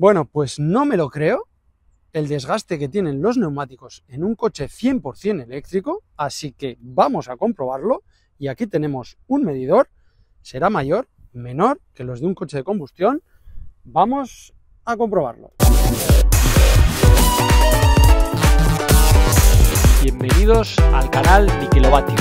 Bueno, pues no me lo creo el desgaste que tienen los neumáticos en un coche 100% eléctrico, así que vamos a comprobarlo. Y aquí tenemos un medidor, será mayor, menor que los de un coche de combustión. Vamos a comprobarlo. Bienvenidos al canal Mi Kilovatio.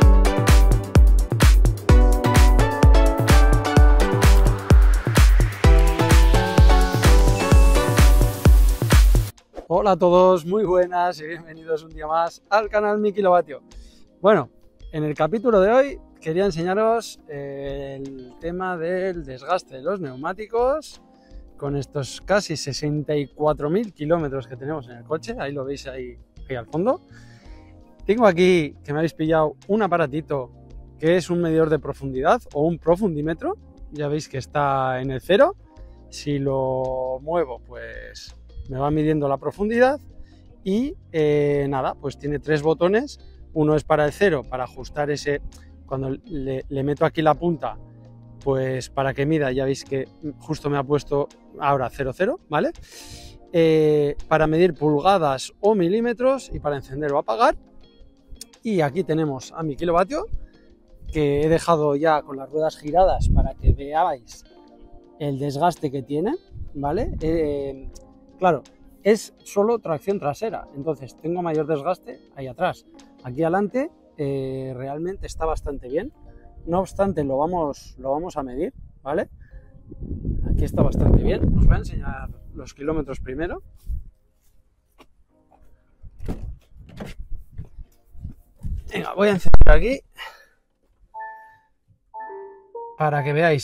Hola a todos, muy buenas y bienvenidos un día más al canal Mi Kilovatio. Bueno, en el capítulo de hoy quería enseñaros el tema del desgaste de los neumáticos con estos casi 64.000 kilómetros que tenemos en el coche. Ahí lo veis ahí al fondo. Tengo aquí, que me habéis pillado, un aparatito que es un medidor de profundidad o un profundímetro. Ya veis que está en el 0. Si lo muevo, pues me va midiendo la profundidad y nada, pues tiene 3 botones. Uno es para el 0, para ajustar ese, cuando le meto aquí la punta, pues para que mida, ya veis que justo me ha puesto ahora 0,0, ¿vale? Para medir pulgadas o milímetros y para encender o apagar. Y aquí tenemos a mi kilovatio, que he dejado ya con las ruedas giradas para que veáis el desgaste que tiene, ¿vale? Claro, es solo tracción trasera, entonces tengo mayor desgaste ahí atrás. Aquí adelante realmente está bastante bien, no obstante lo vamos a medir, ¿vale? Aquí está bastante bien. Os voy a enseñar los kilómetros primero. Venga, voy a encender aquí para que veáis,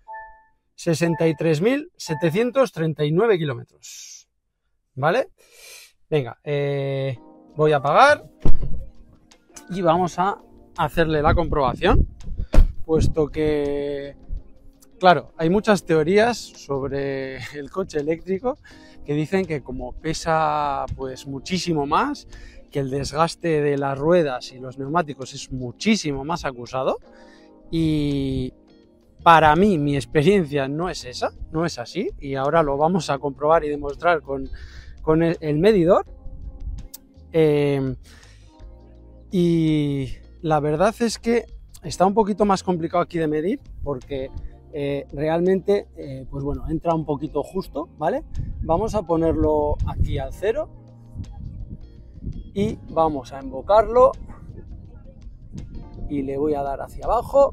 63.739 kilómetros, ¿vale? Venga, voy a apagar y vamos a hacerle la comprobación, puesto que, claro, hay muchas teorías sobre el coche eléctrico que dicen que como pesa pues muchísimo más, que el desgaste de las ruedas y los neumáticos es muchísimo más acusado, y para mí mi experiencia no es esa, no es así, y ahora lo vamos a comprobar y demostrar con el medidor. Y la verdad es que está un poquito más complicado aquí de medir, porque realmente pues bueno, entra un poquito justo, ¿vale? Vamos a ponerlo aquí al 0 y vamos a embocarlo y le voy a dar hacia abajo.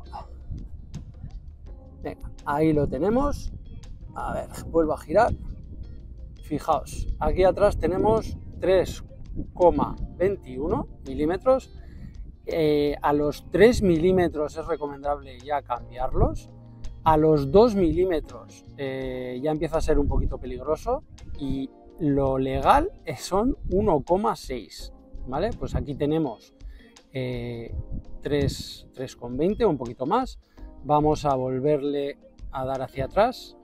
Venga, ahí lo tenemos. A ver, vuelvo a girar. Fijaos, aquí atrás tenemos 3,21 milímetros. A los 3 milímetros es recomendable ya cambiarlos. A los 2 milímetros ya empieza a ser un poquito peligroso y lo legal son 1,6, ¿vale? Pues aquí tenemos 3,20 o un poquito más. Vamos a volverle a dar hacia atrás.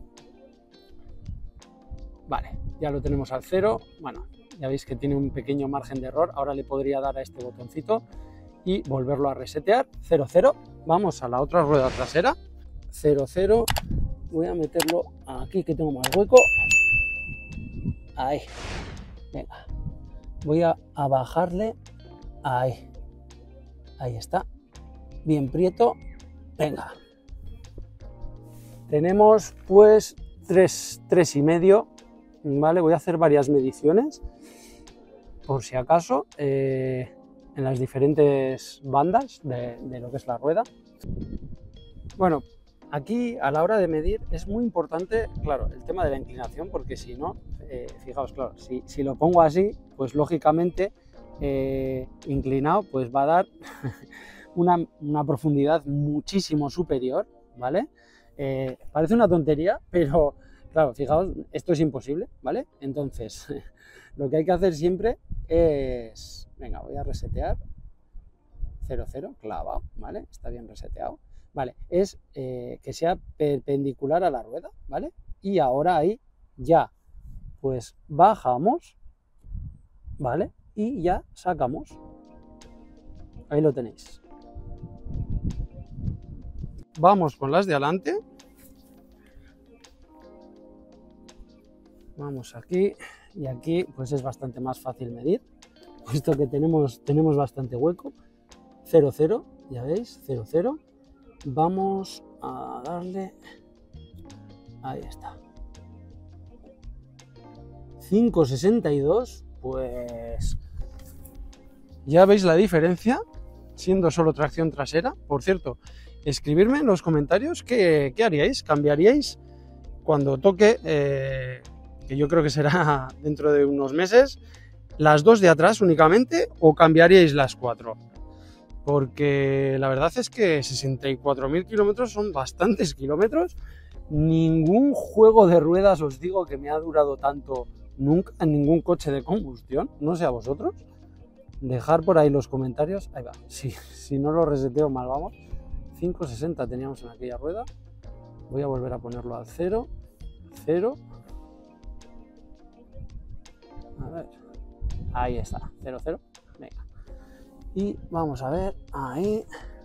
Vale, ya lo tenemos al 0. Bueno, ya veis que tiene un pequeño margen de error. Ahora le podría dar a este botoncito y volverlo a resetear. 0,0. Vamos a la otra rueda trasera. 0,0. Voy a meterlo aquí que tengo más hueco. Ahí. Venga. Voy a bajarle. Ahí. Ahí está. Bien prieto. Venga. Tenemos pues 3,5. ¿Vale? Voy a hacer varias mediciones por si acaso en las diferentes bandas de lo que es la rueda. Bueno, aquí a la hora de medir es muy importante, claro, el tema de la inclinación, porque si no, fijaos, claro, si lo pongo así, pues lógicamente inclinado, pues va a dar una profundidad muchísimo superior, ¿vale? Parece una tontería, pero claro, fijaos, esto es imposible, ¿vale? Entonces, lo que hay que hacer siempre es... Venga, voy a resetear. 0,0, clavado, ¿vale? Está bien reseteado. Vale, es que sea perpendicular a la rueda, ¿vale? Y ahora ahí ya, pues bajamos, ¿vale? Y ya sacamos. Ahí lo tenéis. Vamos con las de adelante. Vamos aquí, y aquí pues es bastante más fácil medir, puesto que tenemos bastante hueco. 0,0, ya veis, 0,0. Vamos a darle, ahí está, 5,62, pues ya veis la diferencia, siendo solo tracción trasera. Por cierto, escribirme en los comentarios qué haríais, cambiaríais cuando toque, que yo creo que será dentro de unos meses, las dos de atrás únicamente, o cambiaríais las 4. Porque la verdad es que 64.000 kilómetros son bastantes kilómetros. Ningún juego de ruedas os digo que me ha durado tanto nunca en ningún coche de combustión, no sé a vosotros. Dejar por ahí los comentarios. Ahí va, si no lo reseteo mal vamos. 5,60 teníamos en aquella rueda. Voy a volver a ponerlo al 0. 0. A ver. Ahí está, 0,0. Venga. Y vamos a ver, ahí.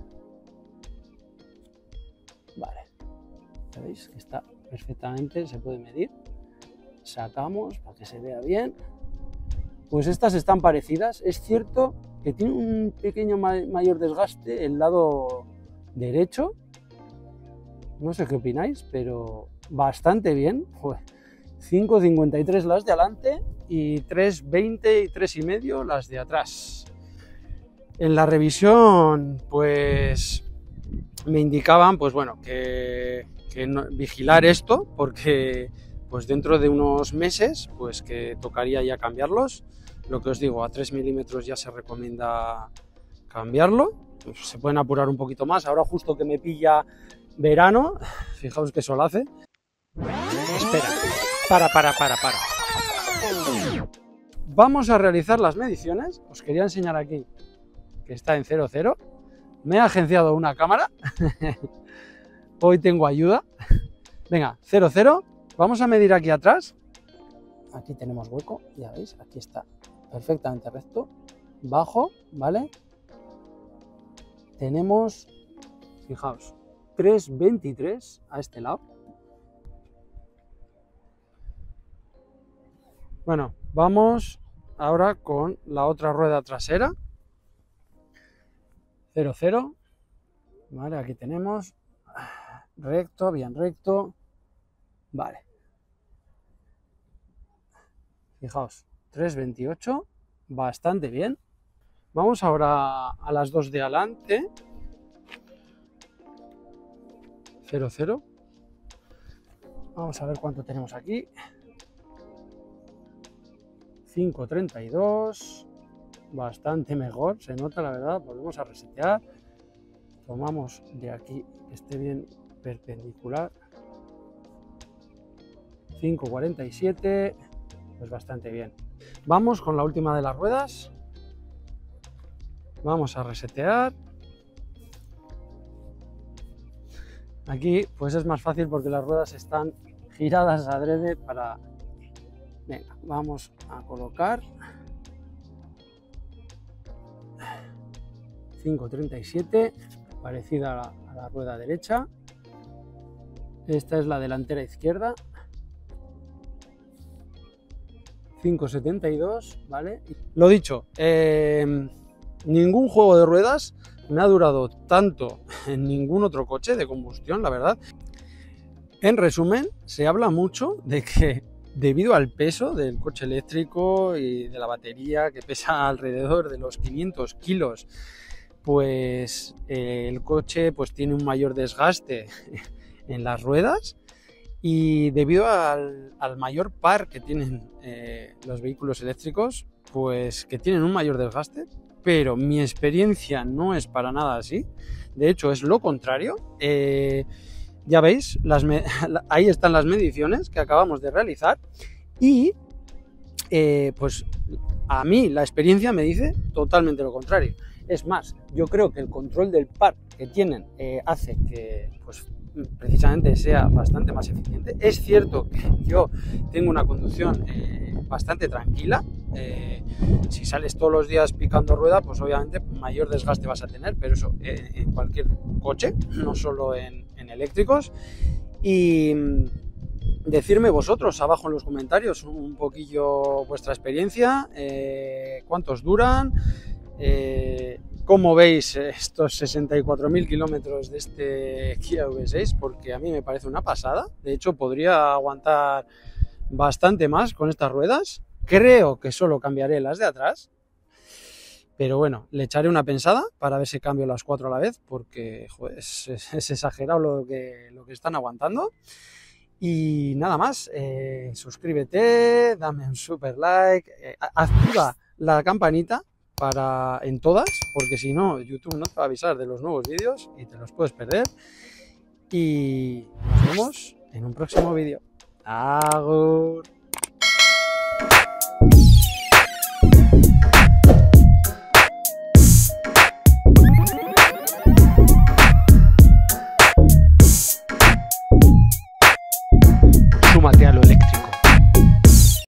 Vale. Ya veis que está perfectamente, se puede medir. Sacamos para que se vea bien. Pues estas están parecidas. Es cierto que tiene un pequeño mayor desgaste el lado derecho. No sé qué opináis, pero bastante bien. 5,53 las de adelante y 3,20 y 3,5 las de atrás. En la revisión, pues me indicaban, pues bueno, que vigilar esto, porque pues dentro de unos meses, pues que tocaría ya cambiarlos. Lo que os digo, a 3 milímetros ya se recomienda cambiarlo. Pues se pueden apurar un poquito más. Ahora justo que me pilla verano, fijaos que sol hace. Espera, para. Vamos a realizar las mediciones. Os quería enseñar aquí que está en 0,0. Me he agenciado una cámara. Hoy tengo ayuda. Venga, 0,0. Vamos a medir aquí atrás. Aquí tenemos hueco, ya veis, aquí está perfectamente recto. Bajo, ¿vale? Tenemos, fijaos, 3,23 a este lado. Bueno, vamos ahora con la otra rueda trasera. 0,0. Vale, aquí tenemos recto, bien recto. Vale. Fijaos, 3,28, bastante bien. Vamos ahora a las dos de adelante. 0,0. Vamos a ver cuánto tenemos aquí. 5,32. Bastante mejor, se nota la verdad. Volvemos a resetear. Tomamos de aquí que esté bien perpendicular. 5,47. Pues bastante bien. Vamos con la última de las ruedas. Vamos a resetear. Aquí pues es más fácil porque las ruedas están giradas adrede para... Venga, vamos a colocar 5,37, parecida a la rueda derecha. Esta es la delantera izquierda. 5,72, ¿vale? Lo dicho, ningún juego de ruedas me ha durado tanto en ningún otro coche de combustión, la verdad. En resumen, se habla mucho de que debido al peso del coche eléctrico y de la batería, que pesa alrededor de los 500 kilos, pues el coche pues tiene un mayor desgaste en las ruedas. Y debido al mayor par que tienen los vehículos eléctricos, pues que tienen un mayor desgaste, pero mi experiencia no es para nada así. De hecho, es lo contrario. Ya veis, ahí están las mediciones que acabamos de realizar y pues a mí la experiencia me dice totalmente lo contrario. Es más, yo creo que el control del par que tienen hace que pues precisamente sea bastante más eficiente. Es cierto que yo tengo una conducción bastante tranquila. Si sales todos los días picando rueda, pues obviamente mayor desgaste vas a tener, pero eso en cualquier coche, no solo en eléctricos. Y decirme vosotros abajo en los comentarios un poquillo vuestra experiencia, cuántos duran, cómo veis estos 64.000 kilómetros de este Kia V6, porque a mí me parece una pasada. De hecho, podría aguantar bastante más con estas ruedas. Creo que solo cambiaré las de atrás, pero bueno, le echaré una pensada para ver si cambio las 4 a la vez, porque joder, es exagerado lo que están aguantando. Y nada más, suscríbete, dame un super like, activa la campanita en todas, porque si no, YouTube no te va a avisar de los nuevos vídeos y te los puedes perder. Y nos vemos en un próximo vídeo. Agur.